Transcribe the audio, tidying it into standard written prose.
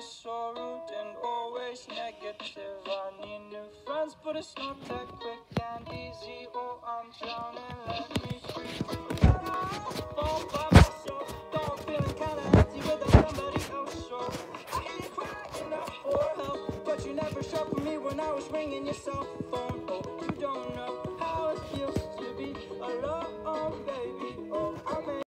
so rude and always negative. I need new friends, but it's not that quick and easy. Oh, I'm drowning, let me free. All by myself, though I'm feeling kinda empty without somebody else. So I hear you crying out for help, but you never showed for me when I was ringing your cell phone. Oh, you don't know